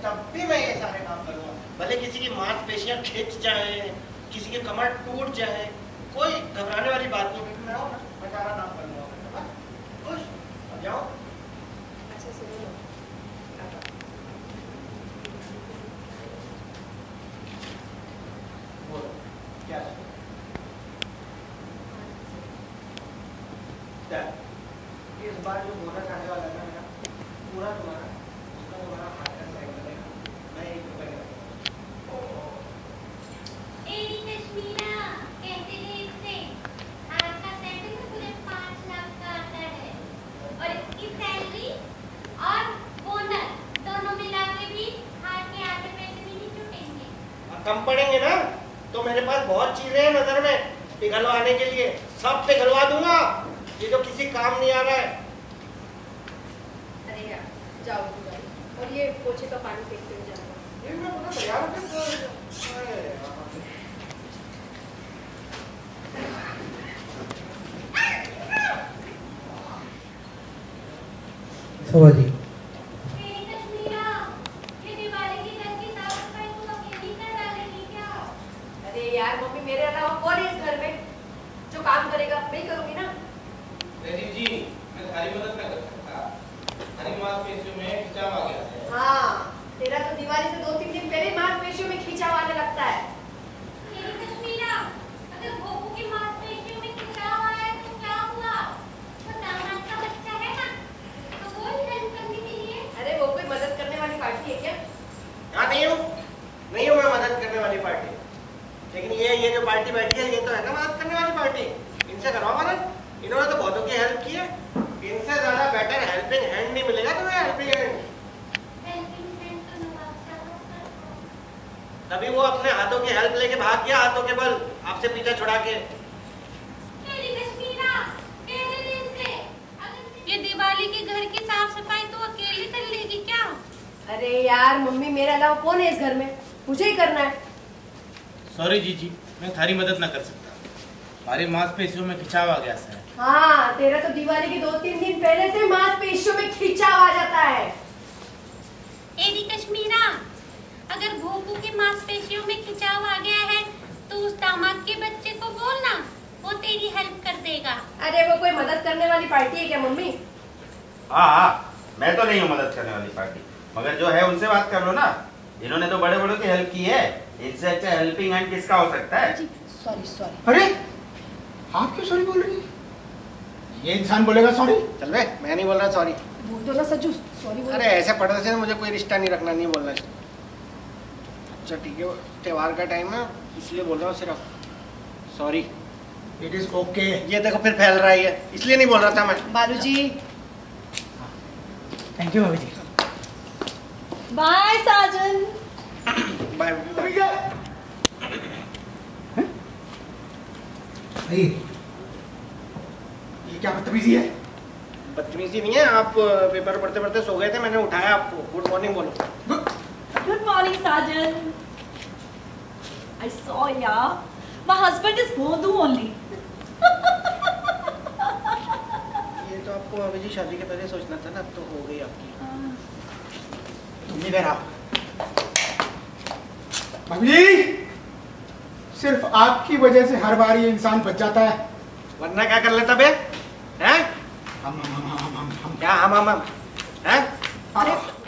तब भी मैं ये सारे काम करूंगा, भले किसी की मांसपेशियां खिंच जाए, किसी की कमर टूट जाए, कोई घबराने वाली बात नहीं। मैं आओ ना, मैं सारा काम कर लूंगा। खुश अब जाओ। अच्छा सुनो, बोलो क्या इस बार जो बोनस आने वाला है ना पूरा तुम्हारा, उसका तुम्हारा हाथ का साइड बनेगा। मैं एक रुपए कहते थे इससे हाथ का सेट में पूरे 5 लाख का आता है और इसकी सैलरी और बोनस दोनों मिला के भी हाथ के आधे पैसे भी नहीं छूटेंगे। कम पड़ेंगे ना तो मेरे पास बहुत चीजें हैं नजर में पिघलवाने के लिए, सब पिघलवा दूंगा। ये जो किसी काम नहीं आ रहा है। अरे यार जाओ और ये पोछे का पानी फेंकते हुए जाना। ये मैं पूरा तैयार हूं। सवाजी अरे यार मम्मी मेरे अलावा कौन है इस घर में जो काम करेगा? मैं करूंगी ना। जी मैं तुम्हारी मदद नहीं कर सकता, हरी मांसपेशियों में खिंचाव आ गया है। हाँ तेरा तो दिवाली से 2-3 दिन पहले मांसपेशियों में खिंचाव आने लगता है। अगर भोपू की मांसपेशियों में खिंचाव आया तो क्या हुआ? वो दामाद का बच्चा है ना, तो वो हेल्प करने के लिए। अरे वो कोई मदद करने वाली पार्टी है क्या? हाँ नहीं हूँ मैं मदद करने वाली पार्टी, लेकिन ये जो पार्टी बैठी है ये तो है ना मदद करने वाली पार्टी। इनसे करवाओ मदद, इन्होंने तो बहुतों की हेल्प की है। इनसे ज्यादा बेटर हेल्पिंग हैंड नहीं मिलेगा तुम्हें। हेल्पिंग हैंड तभी वो अपने हाथों की हेल्प लेके भाग गया, हाथों के बल आपसे पीछा छुड़ा के। ये दिवाली के घर की साफ सफाई तो अकेले कर लेगी क्या? अरे यार मम्मी मेरे अलावा कौन है इस घर में? मुझे ही करना है। सॉरी जीजी, मैं थारी मदद ना कर सकता, हमारी मांसपेशियों में खिंचाव आ गया है। हाँ तेरा तो दिवाली के 2-3 दिन पहले से मांसपेशियों में खिंचाव आ जाता है। एडी कश्मीरा, अगर भोपू की मांसपेशियों में खिंचाव आ गया है तो उस दामाद के बच्चे को बोलना, वो तेरी हेल्प कर देगा। अरे वो कोई मदद करने वाली पार्टी है क्या मम्मी? हाँ मैं तो नहीं हूँ मदद करने वाली पार्टी, मगर जो है उनसे बात कर लो ना। इन्होंने तो बड़े बड़ों की हेल्प की है, इससे अच्छा हेल्पिंग हैंड किसका हो सकता है? सॉरी। अरे आप क्यों सॉरी बोल रही है? ये इंसान बोलेगा सॉरी? चल बे, मैं नहीं बोल रहा सॉरी। बोल दो ना सज्जू, सॉरी बोल। अरे ऐसे पढ़ने से मुझे कोई रिश्ता नहीं रखना, नहीं बोलना। अच्छा ठीक है, त्योहार का टाइम है इसलिए बोल रहा हूँ सिर्फ सॉरी। It is okay. ये देखो फिर फैल रहा है, इसलिए नहीं बोल रहा था मैं। बालूजी थैंक यू भाभी जी। बाय साजन। बाय। ये क्या बदतमीजी है? बदतमीजी नहीं है, आप पेपर पढ़ते पढ़ते सो गए थे, मैंने उठाया आपको। गुड मॉर्निंग बोलो। Good morning, Sergeant. I saw ya. My husband is Bodhu only. ये तो आपको अभी जी शादी के पहले सोचना था ना, अब तो हो गई आपकी। तुम इधर आओ। भाभी जी, सिर्फ आपकी वजह से हर बार ये इंसान बच जाता है। वरना क्या कर लेता बे? हैं? हम क्या हम हैं? अरे